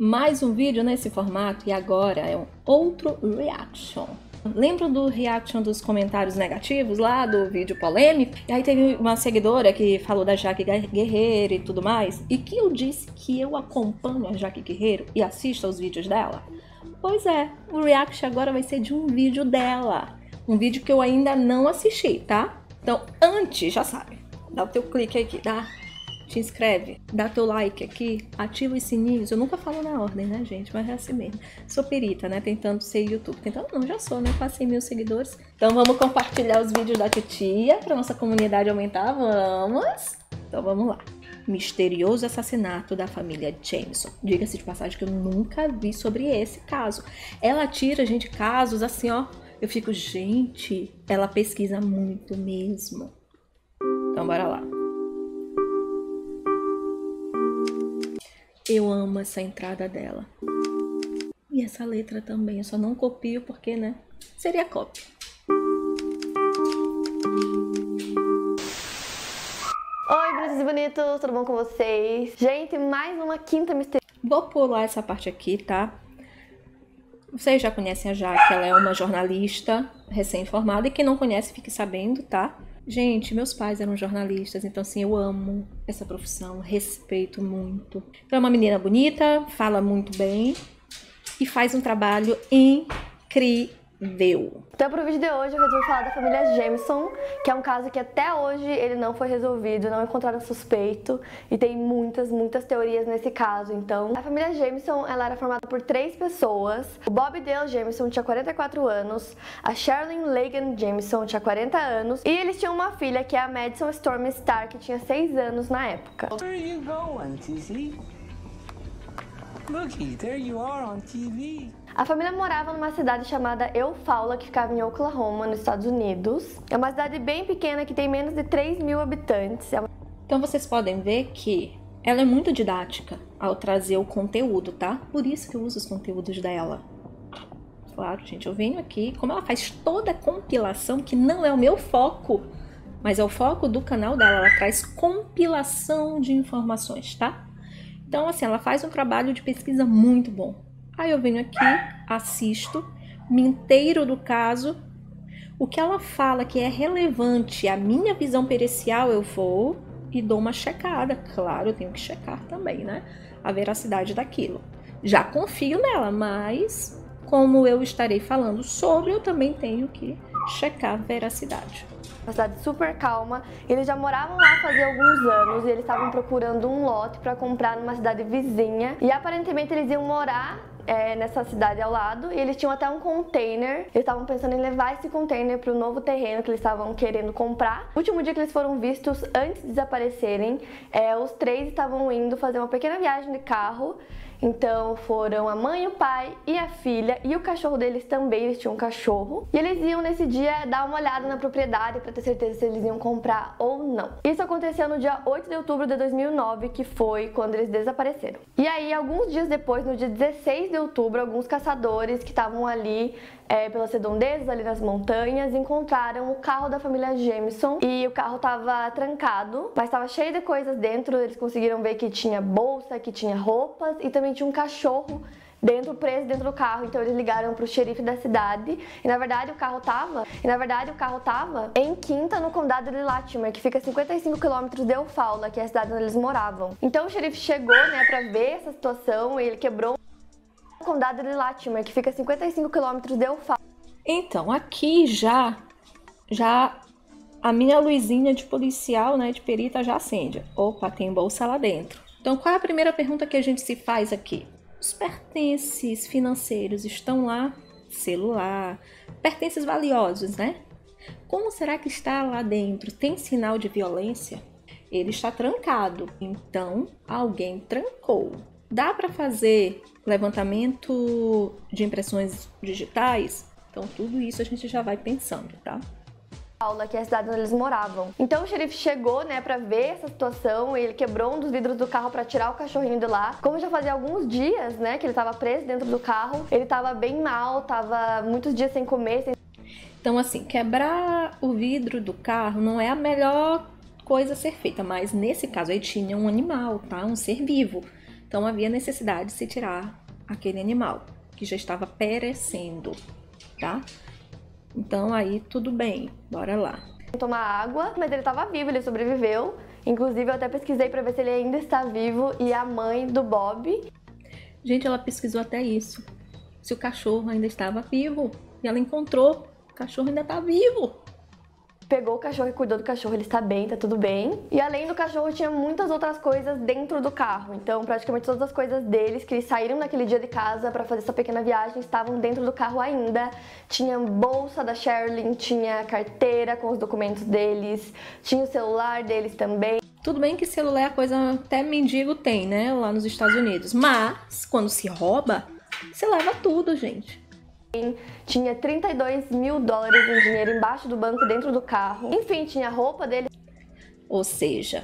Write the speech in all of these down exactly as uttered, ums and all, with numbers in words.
Mais um vídeo nesse formato e agora é um outro reaction. Lembra do reaction dos comentários negativos lá do vídeo polêmico? E aí teve uma seguidora que falou da Jaque Guerreiro e tudo mais, e que eu disse que eu acompanho a Jaque Guerreiro e assisto aos vídeos dela. Pois é, o reaction agora vai ser de um vídeo dela. Um vídeo que eu ainda não assisti, tá? Então, antes, já sabe, dá o teu clique aqui, dá, te inscreve, dá teu like aqui, ativa os sininhos. Eu nunca falo na ordem, né, gente? Mas é assim mesmo. Sou perita, né? Tentando ser YouTube. Tentando não, já sou, né? Passei mil seguidores. Então vamos compartilhar os vídeos da titia pra nossa comunidade aumentar, vamos? Então vamos lá. Misterioso assassinato da família Jameson. Diga-se de passagem que eu nunca vi sobre esse caso. Ela tira, gente, casos assim, ó. Eu fico, gente, ela pesquisa muito mesmo. Então bora lá. Eu amo essa entrada dela. E essa letra também. Eu só não copio porque, né? Seria cópia. Oi, bonitos e bonitos, tudo bom com vocês? Gente, mais uma quinta misteriosa. Vou pular essa parte aqui, tá? Vocês já conhecem a Jaque, ela é uma jornalista recém-formada. E quem não conhece, fique sabendo, tá? Gente, meus pais eram jornalistas, então assim, eu amo essa profissão, respeito muito. Então, é uma menina bonita, fala muito bem e faz um trabalho incrível. Então, pro vídeo de hoje, eu resolvi falar da família Jameson, que é um caso que até hoje ele não foi resolvido, não encontraram suspeito, e tem muitas, muitas teorias nesse caso. Então, a família Jameson, ela era formada por três pessoas. O Bob Dale Jameson tinha quarenta e quatro anos, a Sherilyn Lagan Jameson tinha quarenta anos, e eles tinham uma filha, que é a Madison Storm Star, que tinha seis anos na época. Where are you going, Tizzy? Looky, there you are on T V. A família morava numa cidade chamada Eufaula, que ficava em Oklahoma, nos Estados Unidos. É uma cidade bem pequena que tem menos de três mil habitantes. Então vocês podem ver que ela é muito didática ao trazer o conteúdo, tá? Por isso que eu uso os conteúdos dela. Claro, gente, eu venho aqui, como ela faz toda a compilação, que não é o meu foco, mas é o foco do canal dela, ela traz compilação de informações, tá? Então, assim, ela faz um trabalho de pesquisa muito bom. Aí eu venho aqui, assisto, me inteiro do caso, o que ela fala que é relevante à minha visão pericial, eu vou e dou uma checada. Claro, eu tenho que checar também, né? A veracidade daquilo. Já confio nela, mas como eu estarei falando sobre, eu também tenho que checar a veracidade. Uma cidade super calma. Eles já moravam lá fazia alguns anos e eles estavam procurando um lote para comprar numa cidade vizinha. E aparentemente eles iam morar É, nessa cidade ao lado, e eles tinham até um container. Eles estavam pensando em levar esse container para o novo terreno que eles estavam querendo comprar. No último dia que eles foram vistos, antes de desaparecerem, é, os três estavam indo fazer uma pequena viagem de carro. Então foram a mãe, o pai e a filha, e o cachorro deles também, eles tinham um cachorro. E eles iam nesse dia dar uma olhada na propriedade para ter certeza se eles iam comprar ou não. Isso aconteceu no dia oito de outubro de dois mil e nove, que foi quando eles desapareceram. E aí, alguns dias depois, no dia dezesseis de outubro, alguns caçadores que estavam ali é, pelas redondezas, ali nas montanhas, encontraram o carro da família Jameson. E o carro estava trancado, mas estava cheio de coisas dentro. Eles conseguiram ver que tinha bolsa, que tinha roupas e também tinha um cachorro dentro, preso dentro do carro. Então eles ligaram pro xerife da cidade e na verdade o carro tava e na verdade o carro tava em Quinta, no condado de Latimer, que fica a cinquenta e cinco quilômetros de Eufaula, que é a cidade onde eles moravam. Então o xerife chegou, né, para ver essa situação, e ele quebrou o condado de Latimer, que fica a cinquenta e cinco quilômetros de Eufaula. Então aqui já já a minha luzinha de policial, né, de perita já acende. Opa, tem bolsa lá dentro. Então qual é a primeira pergunta que a gente se faz aqui? Os pertences financeiros estão lá? Celular, pertences valiosos, né? Como será que está lá dentro? Tem sinal de violência? Ele está trancado, então alguém trancou. Dá para fazer levantamento de impressões digitais? Então tudo isso a gente já vai pensando, tá? Que é a cidade onde eles moravam. Então o xerife chegou, né, pra ver essa situação, e ele quebrou um dos vidros do carro pra tirar o cachorrinho de lá. Como já fazia alguns dias, né, que ele tava preso dentro do carro, ele tava bem mal, tava muitos dias sem comer, sem... Então assim, quebrar o vidro do carro não é a melhor coisa a ser feita, mas nesse caso aí tinha um animal, tá? Um ser vivo. Então havia necessidade de se tirar aquele animal que já estava perecendo, tá? Então aí tudo bem, bora lá. Tomar água, mas ele estava vivo, ele sobreviveu. Inclusive eu até pesquisei para ver se ele ainda está vivo e a mãe do Bob. Gente, ela pesquisou até isso. Se o cachorro ainda estava vivo. E ela encontrou, o cachorro ainda está vivo. Pegou o cachorro e cuidou do cachorro, ele está bem, tá tudo bem. E além do cachorro, tinha muitas outras coisas dentro do carro. Então, praticamente todas as coisas deles, que eles saíram naquele dia de casa para fazer essa pequena viagem, estavam dentro do carro ainda. Tinha bolsa da Sherilyn, tinha carteira com os documentos deles, tinha o celular deles também. Tudo bem que celular é a coisa até mendigo tem, né, lá nos Estados Unidos. Mas, quando se rouba, você leva tudo, gente. Tinha trinta e dois mil dólares em dinheiro embaixo do banco, dentro do carro. Enfim, tinha a roupa dele. Ou seja,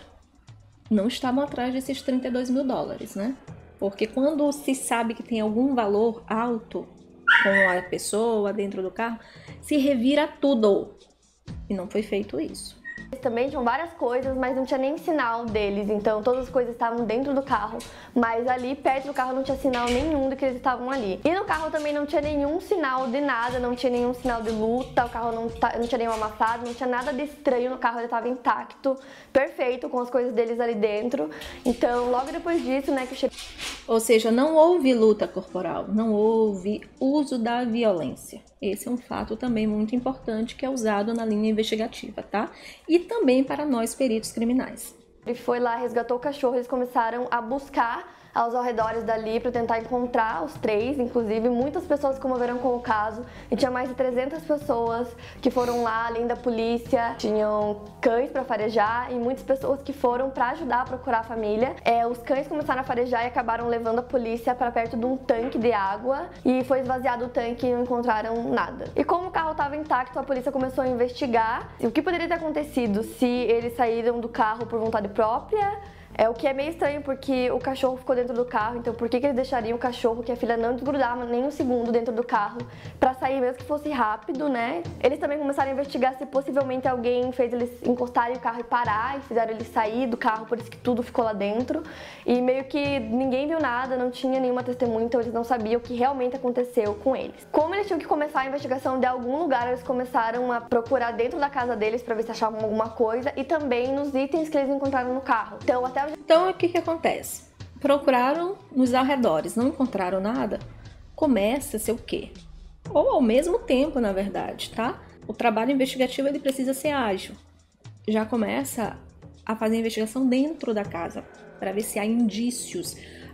não estavam atrás desses trinta e dois mil dólares, né? Porque quando se sabe que tem algum valor alto com a pessoa dentro do carro, se revira tudo. E não foi feito isso. Também tinham várias coisas, mas não tinha nem sinal deles, então todas as coisas estavam dentro do carro, mas ali perto do carro não tinha sinal nenhum de que eles estavam ali. E no carro também não tinha nenhum sinal de nada, não tinha nenhum sinal de luta, o carro não, tá, não tinha nenhum amassado, não tinha nada de estranho no carro, ele estava intacto, perfeito, com as coisas deles ali dentro. Então logo depois disso, né, que o xerife... Ou seja, não houve luta corporal, não houve uso da violência. Esse é um fato também muito importante que é usado na linha investigativa, tá? E também para nós peritos criminais. Ele foi lá, resgatou o cachorro, eles começaram a buscar aos arredores dali para tentar encontrar os três, inclusive muitas pessoas se comoveram com o caso e tinha mais de trezentas pessoas que foram lá, além da polícia, tinham cães para farejar e muitas pessoas que foram para ajudar a procurar a família. É, os cães começaram a farejar e acabaram levando a polícia para perto de um tanque de água e foi esvaziado o tanque e não encontraram nada. E como o carro estava intacto, a polícia começou a investigar o que poderia ter acontecido se eles saíram do carro por vontade própria. É o que é meio estranho porque o cachorro ficou dentro do carro, então por que, que eles deixariam o cachorro, que a filha não desgrudava nem um segundo dentro do carro, pra sair mesmo que fosse rápido, né? Eles também começaram a investigar se possivelmente alguém fez eles encostarem o carro e parar, e fizeram eles sair do carro, por isso que tudo ficou lá dentro. E meio que ninguém viu nada, não tinha nenhuma testemunha, então eles não sabiam o que realmente aconteceu com eles. Como eles tinham que começar a investigação de algum lugar, eles começaram a procurar dentro da casa deles pra ver se achavam alguma coisa e também nos itens que eles encontraram no carro. Então até Então, o que que acontece? Procuraram nos arredores, não encontraram nada? Começa a ser o quê? Ou ao mesmo tempo, na verdade, tá? O trabalho investigativo, ele precisa ser ágil. Já começa a fazer a investigação dentro da casa, para ver se há indícios,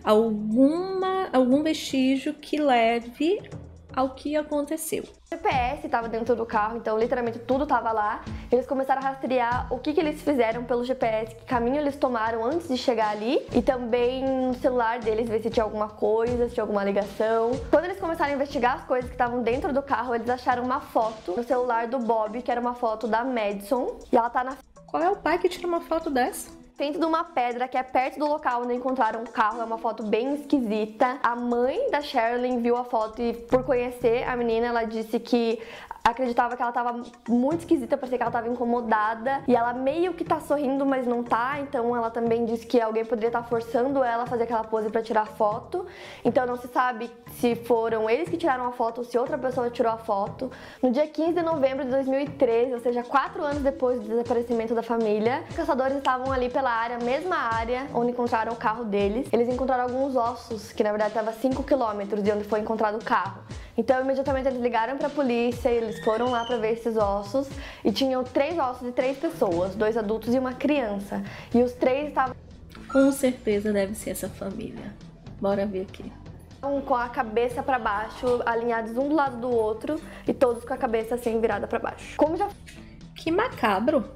alguma, algum vestígio que leve ao que aconteceu. O G P S estava dentro do carro, então literalmente tudo estava lá. Eles começaram a rastrear o que, que eles fizeram pelo G P S, que caminho eles tomaram antes de chegar ali, e também no celular deles ver se tinha alguma coisa, se tinha alguma ligação. Quando eles começaram a investigar as coisas que estavam dentro do carro, eles acharam uma foto no celular do Bob, que era uma foto da Madison, e ela tá na... Qual é o pai que tira uma foto dessa? Dentro de uma pedra que é perto do local onde encontraram o carro, é uma foto bem esquisita. A mãe da Sherilyn viu a foto e, por conhecer a menina, ela disse que acreditava que ela tava muito esquisita, parecia que ela tava incomodada. E ela meio que tá sorrindo, mas não tá. Então ela também disse que alguém poderia estar forçando ela a fazer aquela pose pra tirar foto. Então não se sabe se foram eles que tiraram a foto ou se outra pessoa tirou a foto. No dia quinze de novembro de dois mil e treze, ou seja, quatro anos depois do desaparecimento da família, os caçadores estavam ali pela área, mesma área onde encontraram o carro deles. Eles encontraram alguns ossos, que na verdade estava a cinco quilômetros de onde foi encontrado o carro. Então imediatamente eles ligaram para a polícia, eles foram lá para ver esses ossos e tinham três ossos de três pessoas, dois adultos e uma criança. E os três estavam... Com certeza deve ser essa família. Bora ver aqui. Com a cabeça para baixo, alinhados um do lado do outro e todos com a cabeça assim virada para baixo. Como já... Que macabro!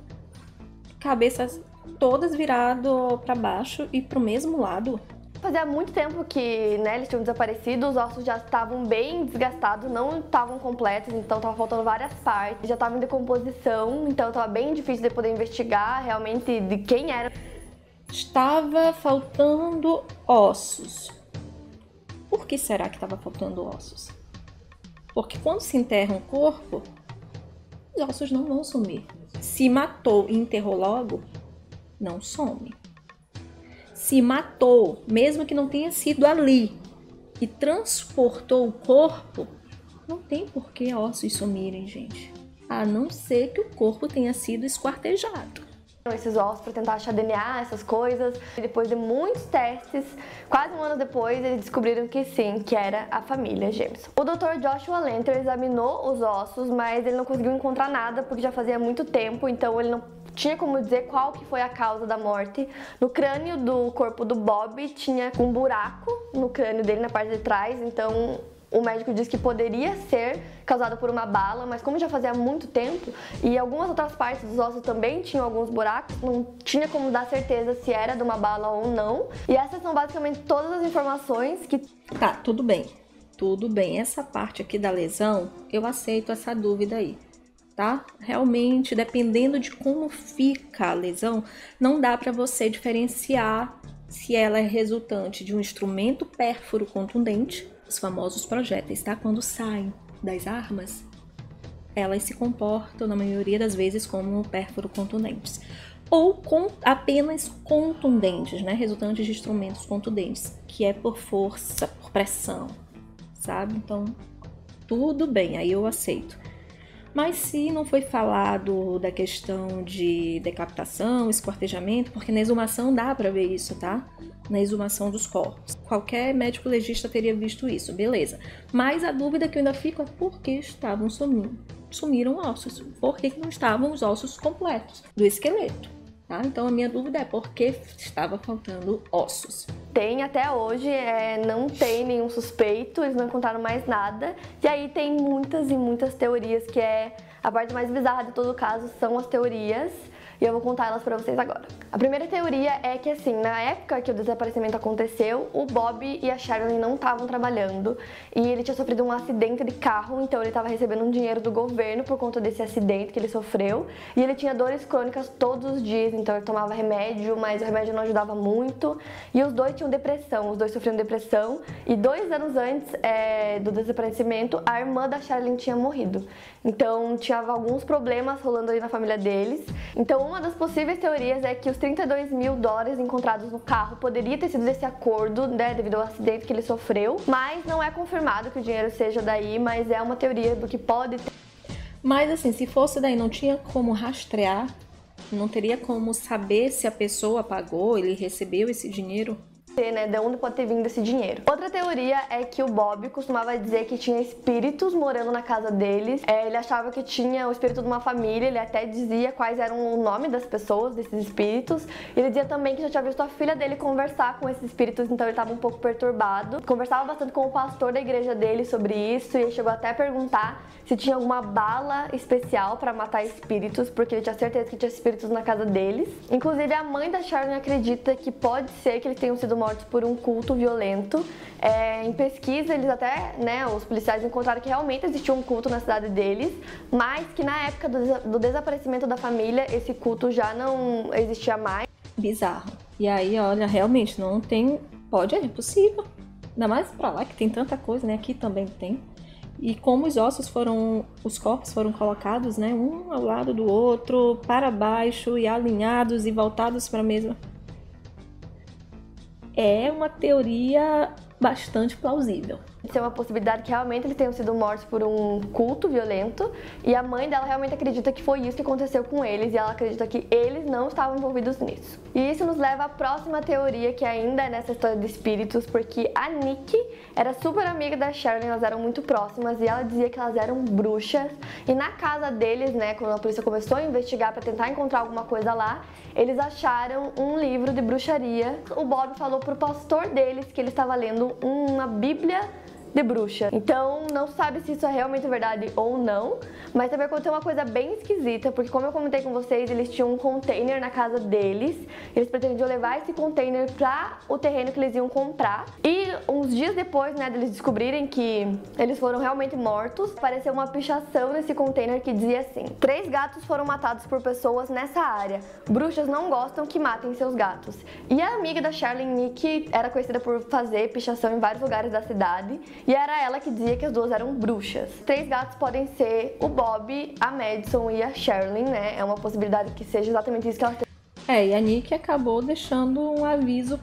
Cabeças todas virado para baixo e pro mesmo lado. Fazia muito tempo que, né, eles tinham desaparecido, os ossos já estavam bem desgastados, não estavam completos, então estava faltando várias partes, já estavam em decomposição, então estava bem difícil de poder investigar realmente de quem era. Estava faltando ossos. Por que será que estava faltando ossos? Porque quando se enterra um corpo, os ossos não vão sumir. Se matou e enterrou logo, não some. se matou, mesmo que não tenha sido ali, e transportou o corpo, não tem por que ossos sumirem, gente. A não ser que o corpo tenha sido esquartejado. Esses ossos para tentar achar D N A, essas coisas. E depois de muitos testes, quase um ano depois, eles descobriram que sim, que era a família Jameson. O doutor Joshua Lenter examinou os ossos, mas ele não conseguiu encontrar nada porque já fazia muito tempo, então ele não tinha como dizer qual que foi a causa da morte. No crânio do corpo do Bob tinha um buraco no crânio dele na parte de trás, então o médico disse que poderia ser causado por uma bala, mas como já fazia muito tempo e algumas outras partes dos ossos também tinham alguns buracos, não tinha como dar certeza se era de uma bala ou não. E essas são basicamente todas as informações que... Tá, tudo bem. Tudo bem. Essa parte aqui da lesão, eu aceito essa dúvida aí, tá? Realmente, dependendo de como fica a lesão, não dá para você diferenciar se ela é resultante de um instrumento pérfuro contundente, os famosos projéteis, tá? Quando saem das armas, elas se comportam, na maioria das vezes, como pérfuro contundentes. Ou com apenas contundentes, né? Resultantes de instrumentos contundentes, que é por força, por pressão, sabe? Então, tudo bem, aí eu aceito. Mas se não foi falado da questão de decapitação, esquartejamento, porque na exumação dá pra ver isso, tá? Na exumação dos corpos. Qualquer médico legista teria visto isso, beleza. Mas a dúvida que eu ainda fico é por que estavam sumindo. Sumiram ossos. Por que não estavam os ossos completos do esqueleto? Tá? Então a minha dúvida é por que estava faltando ossos. Tem até hoje, é, não tem nenhum suspeito, eles não encontraram mais nada. E aí tem muitas e muitas teorias, que é a parte mais bizarra de todo o caso, são as teorias. E eu vou contar elas pra vocês agora. A primeira teoria é que, assim, na época que o desaparecimento aconteceu, o Bob e a Sherilyn não estavam trabalhando e ele tinha sofrido um acidente de carro, então ele estava recebendo um dinheiro do governo por conta desse acidente que ele sofreu, e ele tinha dores crônicas todos os dias, então ele tomava remédio, mas o remédio não ajudava muito, e os dois tinham depressão, os dois sofriam depressão, e dois anos antes é, do desaparecimento, a irmã da Sherilyn tinha morrido. Então tinha alguns problemas rolando ali na família deles. Então uma das possíveis teorias é que os trinta e dois mil dólares encontrados no carro poderia ter sido desse acordo, né, devido ao acidente que ele sofreu, mas não é confirmado que o dinheiro seja daí, mas é uma teoria do que pode ter. Mas assim, se fosse daí, não tinha como rastrear, não teria como saber se a pessoa pagou, ele recebeu esse dinheiro? Né, de onde pode ter vindo esse dinheiro. Outra teoria é que o Bob costumava dizer que tinha espíritos morando na casa deles. É, ele achava que tinha o espírito de uma família, ele até dizia quais eram o nome das pessoas, desses espíritos. Ele dizia também que já tinha visto a filha dele conversar com esses espíritos, então ele estava um pouco perturbado. Conversava bastante com o pastor da igreja dele sobre isso, e ele chegou até a perguntar se tinha alguma bala especial para matar espíritos, porque ele tinha certeza que tinha espíritos na casa deles. Inclusive, a mãe da Sherilyn acredita que pode ser que eles tenham sido mortos por um culto violento. É, em pesquisa, eles até, né, os policiais encontraram que realmente existia um culto na cidade deles, mas que na época do, do desaparecimento da família, esse culto já não existia mais. Bizarro. E aí, olha, realmente não tem... Pode, é possível. Ainda mais pra lá, que tem tanta coisa, né? Aqui também tem. E como os ossos foram... Os corpos foram colocados, né? Um ao lado do outro, para baixo, e alinhados e voltados para a mesma... É uma teoria bastante plausível. Isso é uma possibilidade que realmente eles tenham sido mortos por um culto violento, e a mãe dela realmente acredita que foi isso que aconteceu com eles, e ela acredita que eles não estavam envolvidos nisso. E isso nos leva à próxima teoria, que ainda é nessa história de espíritos, porque a Nick era super amiga da Sherilyn, elas eram muito próximas, e ela dizia que elas eram bruxas, e na casa deles, né, quando a polícia começou a investigar para tentar encontrar alguma coisa lá, eles acharam um livro de bruxaria. O Bob falou pro pastor deles que ele estava lendo uma bíblia de bruxa. Então não sabe se isso é realmente verdade ou não, mas também aconteceu uma coisa bem esquisita, porque como eu comentei com vocês, eles tinham um container na casa deles, eles pretendiam levar esse container para o terreno que eles iam comprar, e uns dias depois, né, deles descobrirem que eles foram realmente mortos, apareceu uma pichação nesse container que dizia assim: três gatos foram matados por pessoas nessa área, bruxas não gostam que matem seus gatos. E a amiga da Sherilyn, Nick, era conhecida por fazer pichação em vários lugares da cidade, e era ela que dizia que as duas eram bruxas. Três gatos podem ser o Bob, a Madison e a Sherilyn, né? É uma possibilidade que seja exatamente isso que ela tem. É, e a Nick acabou deixando um aviso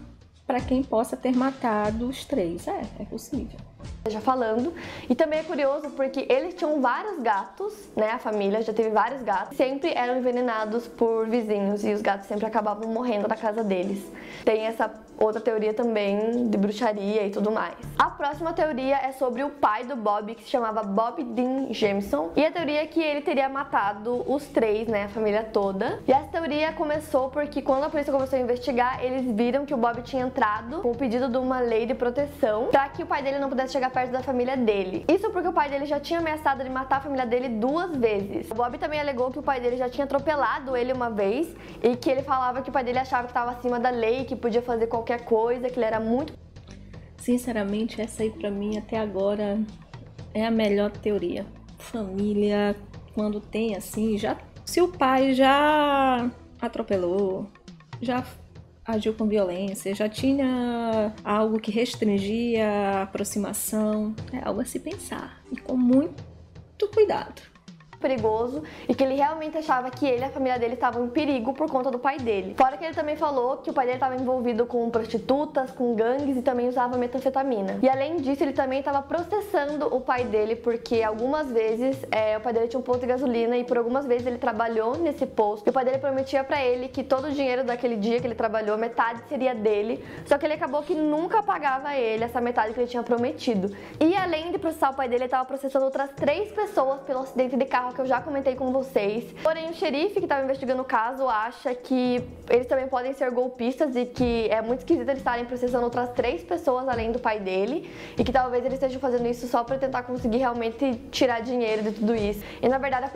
para quem possa ter matado os três. É, é possível. Já falando. E também é curioso porque eles tinham vários gatos, né? A família já teve vários gatos. Sempre eram envenenados por vizinhos e os gatos sempre acabavam morrendo na casa deles. Tem essa outra teoria também de bruxaria e tudo mais. A próxima teoria é sobre o pai do Bob, que se chamava Bob Dean Jameson. E a teoria é que ele teria matado os três, né? A família toda. E essa teoria começou porque quando a polícia começou a investigar, eles viram que o Bob tinha entrado com o pedido de uma lei de proteção para que o pai dele não pudesse chegar perto da família dele. Isso porque o pai dele já tinha ameaçado de matar a família dele duas vezes. O Bob também alegou que o pai dele já tinha atropelado ele uma vez e que ele falava que o pai dele achava que estava acima da lei, que podia fazer qualquer coisa, que ele era muito... Sinceramente, essa aí pra mim até agora é a melhor teoria. Família, quando tem assim, já se o pai já atropelou, já agiu com violência, já tinha algo que restringia a aproximação, é algo a se pensar e com muito cuidado. Perigoso e que ele realmente achava que ele e a família dele estavam em perigo por conta do pai dele. Fora que ele também falou que o pai dele estava envolvido com prostitutas, com gangues e também usava metanfetamina. E além disso, ele também estava processando o pai dele porque algumas vezes é, o pai dele tinha um posto de gasolina e por algumas vezes ele trabalhou nesse posto. E o pai dele prometia pra ele que todo o dinheiro daquele dia que ele trabalhou, metade seria dele. Só que ele acabou que nunca pagava ele essa metade que ele tinha prometido. E além de processar o pai dele, ele estava processando outras três pessoas pelo acidente de carro que eu já comentei com vocês. Porém, o xerife que estava investigando o caso acha que eles também podem ser golpistas e que é muito esquisito eles estarem processando outras três pessoas além do pai dele e que talvez eles estejam fazendo isso só para tentar conseguir realmente tirar dinheiro de tudo isso. E na verdade...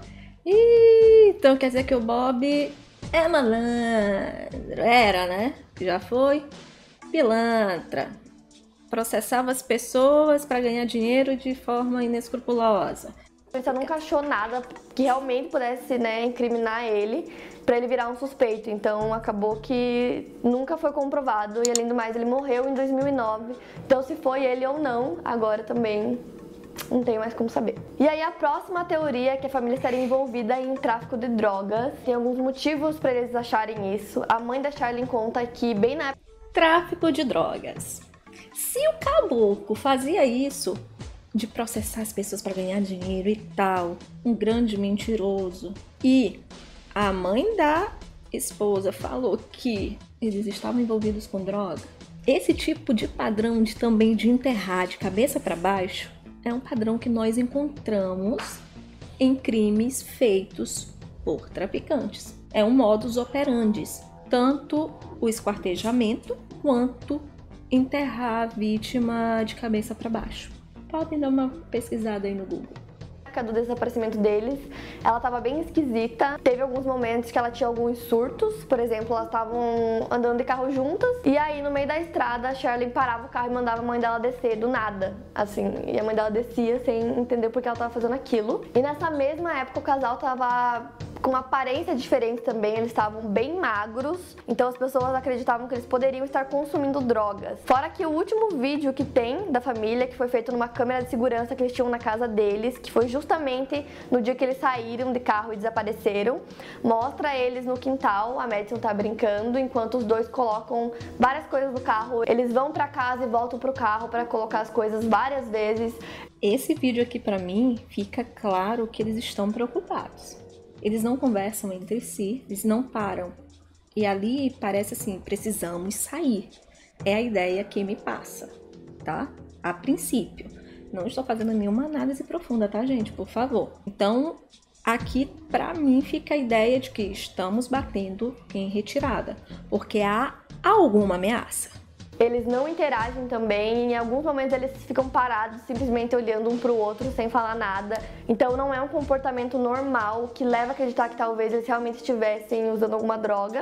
Ih, então quer dizer que o Bob é malandro. Era, né? Já foi pilantra. Processava as pessoas para ganhar dinheiro de forma inescrupulosa. A polícia nunca achou nada que realmente pudesse, né, incriminar ele pra ele virar um suspeito. Então acabou que nunca foi comprovado e além do mais ele morreu em dois mil e nove. Então se foi ele ou não, agora também não tem mais como saber. E aí a próxima teoria é que a família estaria envolvida em tráfico de drogas. Tem alguns motivos pra eles acharem isso. A mãe da Charlene conta que bem na época... Tráfico de drogas. Se o caboclo fazia isso de processar as pessoas para ganhar dinheiro e tal, um grande mentiroso, e a mãe da esposa falou que eles estavam envolvidos com droga, esse tipo de padrão de também de enterrar de cabeça para baixo é um padrão que nós encontramos em crimes feitos por traficantes. É um modus operandi, tanto o esquartejamento quanto enterrar a vítima de cabeça para baixo. Podem dar uma pesquisada aí no Google. Do desaparecimento deles, ela estava bem esquisita. Teve alguns momentos que ela tinha alguns surtos. Por exemplo, elas estavam andando de carro juntas e aí no meio da estrada a Charlene parava o carro e mandava a mãe dela descer do nada, assim, e a mãe dela descia sem entender por que ela estava fazendo aquilo. E nessa mesma época o casal estava com uma aparência diferente também, eles estavam bem magros, então as pessoas acreditavam que eles poderiam estar consumindo drogas. Fora que o último vídeo que tem da família, que foi feito numa câmera de segurança que eles tinham na casa deles, que foi justamente no dia que eles saíram de carro e desapareceram, mostra eles no quintal, a Madison tá brincando, enquanto os dois colocam várias coisas no carro. Eles vão pra casa e voltam pro carro para colocar as coisas várias vezes. Esse vídeo aqui pra mim fica claro que eles estão preocupados. Eles não conversam entre si, eles não param. E ali parece assim, precisamos sair. É a ideia que me passa, tá? A princípio. Não estou fazendo nenhuma análise profunda, tá, gente? Por favor. Então, aqui pra mim fica a ideia de que estamos batendo em retirada. Porque há alguma ameaça. Eles não interagem também, em alguns momentos eles ficam parados, simplesmente olhando um pro outro, sem falar nada. Então não é um comportamento normal que leva a acreditar que talvez eles realmente estivessem usando alguma droga.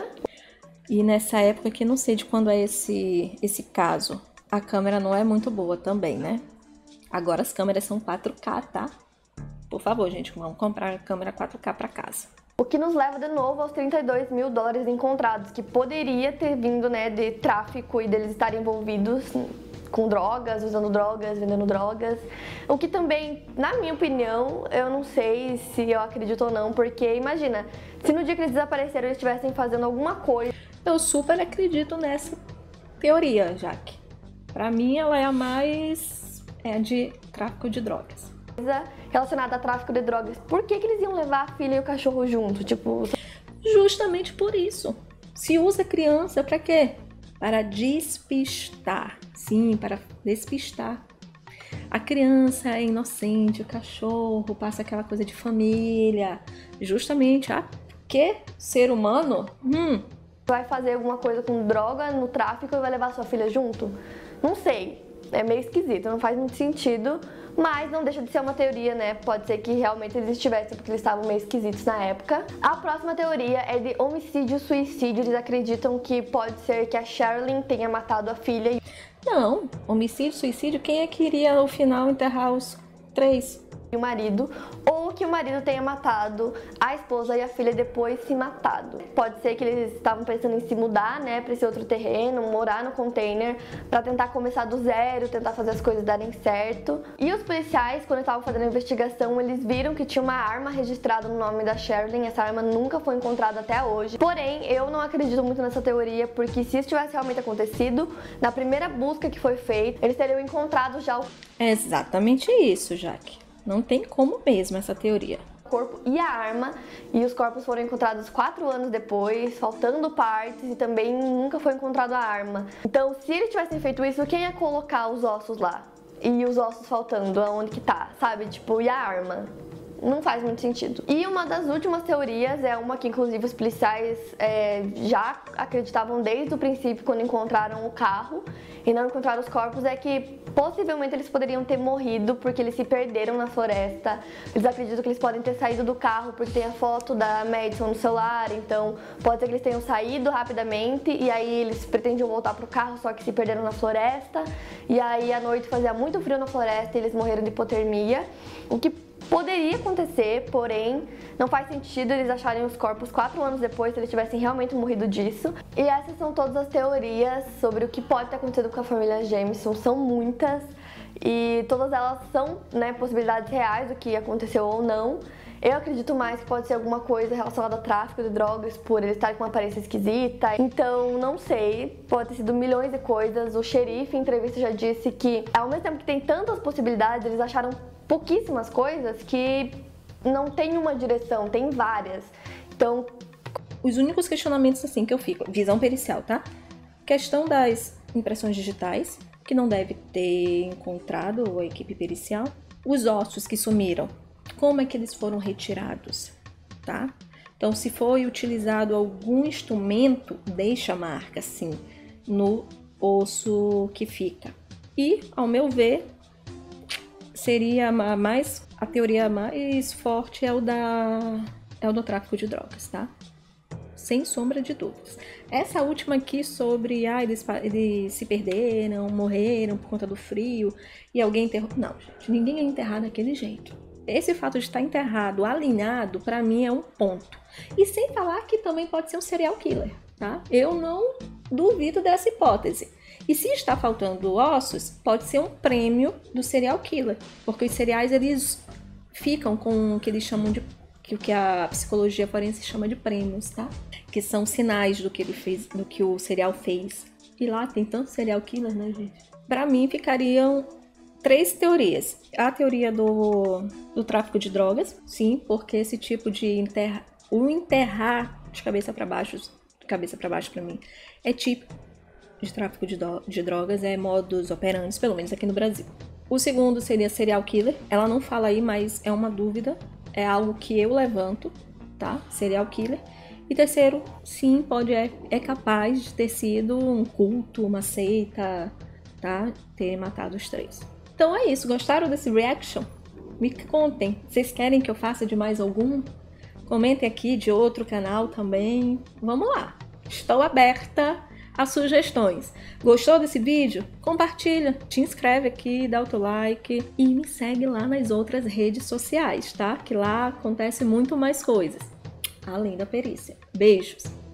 E nessa época, que não sei de quando é esse, esse caso, a câmera não é muito boa também, né? Agora as câmeras são quatro K, tá? Por favor, gente, vamos comprar a câmera quatro K pra casa. O que nos leva de novo aos trinta e dois mil dólares encontrados, que poderia ter vindo, né, de tráfico e deles estarem envolvidos com drogas, usando drogas, vendendo drogas. O que também, na minha opinião, eu não sei se eu acredito ou não, porque imagina, se no dia que eles desapareceram eles estivessem fazendo alguma coisa... Eu super acredito nessa teoria, Jaque. Pra mim, ela é a mais é a de tráfico de drogas. Relacionada a tráfico de drogas, por que que eles iam levar a filha e o cachorro junto? Tipo, justamente por isso. Se usa criança para quê? Para despistar. Sim, para despistar. A criança é inocente, o cachorro passa aquela coisa de família. Justamente, ah, que ser humano? Hum. Vai fazer alguma coisa com droga no tráfico e vai levar sua filha junto? Não sei. É meio esquisito, não faz muito sentido, mas não deixa de ser uma teoria, né? Pode ser que realmente eles estivessem, porque eles estavam meio esquisitos na época. A próxima teoria é de homicídio-suicídio. Eles acreditam que pode ser que a Sherilyn tenha matado a filha. Não, homicídio-suicídio, quem é que iria ao final enterrar os três? E o marido, ou que o marido tenha matado a esposa e a filha e depois se matado. Pode ser que eles estavam pensando em se mudar, né, para esse outro terreno, morar no container, para tentar começar do zero, tentar fazer as coisas darem certo. E os policiais, quando estavam fazendo a investigação, eles viram que tinha uma arma registrada no nome da Sherilyn. Essa arma nunca foi encontrada até hoje. Porém, eu não acredito muito nessa teoria, porque se isso tivesse realmente acontecido, na primeira busca que foi feita, eles teriam encontrado já o... É exatamente isso, Jaque. Não tem como mesmo essa teoria. O corpo e a arma, e os corpos foram encontrados quatro anos depois, faltando partes, e também nunca foi encontrado a arma. Então, se eles tivessem feito isso, quem ia colocar os ossos lá? E os ossos faltando, aonde que tá, sabe? Tipo, e a arma? Não faz muito sentido. E uma das últimas teorias é uma que, inclusive, os policiais é, já acreditavam desde o princípio, quando encontraram o carro e não encontraram os corpos, é que possivelmente eles poderiam ter morrido porque eles se perderam na floresta. Eles acreditam que eles podem ter saído do carro porque tem a foto da Madison no celular, então pode ser que eles tenham saído rapidamente e aí eles pretendiam voltar pro carro, só que se perderam na floresta. E aí à noite fazia muito frio na floresta e eles morreram de hipotermia, o que poderia acontecer, porém não faz sentido eles acharem os corpos quatro anos depois se eles tivessem realmente morrido disso. E essas são todas as teorias sobre o que pode ter acontecido com a família Jamison. São muitas e todas elas são, né, possibilidades reais do que aconteceu ou não. Eu acredito mais que pode ser alguma coisa relacionada a tráfico de drogas, por ele estar com uma aparência esquisita. Então, não sei, pode ter sido milhões de coisas. O xerife, em entrevista, já disse que, ao mesmo tempo que tem tantas possibilidades, eles acharam pouquíssimas coisas que não tem uma direção, tem várias. Então, os únicos questionamentos assim que eu fico, visão pericial, tá? Questão das impressões digitais, que não deve ter encontrado a equipe pericial. Os ossos que sumiram, como é que eles foram retirados, tá? Então, se foi utilizado algum instrumento, deixa a marca, sim, no osso que fica. E, ao meu ver, seria a mais, a teoria mais forte é o da é o do tráfico de drogas, tá? Sem sombra de dúvidas. Essa última aqui sobre ah, eles, eles se perderam, morreram por conta do frio e alguém enterrou. Não, gente, ninguém é enterrado daquele jeito. Esse fato de estar enterrado, alinhado, pra mim é um ponto. E sem falar que também pode ser um serial killer, tá? Eu não duvido dessa hipótese. E se está faltando ossos, pode ser um prêmio do serial killer, porque os seriais eles ficam com o que eles chamam de, que o que a psicologia forense chama de prêmios, tá? Que são sinais do que ele fez, do que o serial fez. E lá tem tantos serial killers, né, gente? Para mim ficariam três teorias. A teoria do, do tráfico de drogas, sim, porque esse tipo de enterra, o enterrar de cabeça para baixo, de cabeça para baixo para mim, é típico de tráfico de, do, de drogas, é modus operandi, pelo menos aqui no Brasil. O segundo seria serial killer. Ela não fala aí, mas é uma dúvida, é algo que eu levanto, tá? Serial killer. E terceiro, sim, pode é, é capaz de ter sido um culto, uma seita, tá? Ter matado os três. Então é isso, gostaram desse reaction? Me contem, vocês querem que eu faça de mais algum? Comentem aqui de outro canal também. Vamos lá, estou aberta a sugestões. Gostou desse vídeo? Compartilha, te inscreve aqui, dá o teu like e me segue lá nas outras redes sociais, tá? Que lá acontece muito mais coisas, além da perícia. Beijos!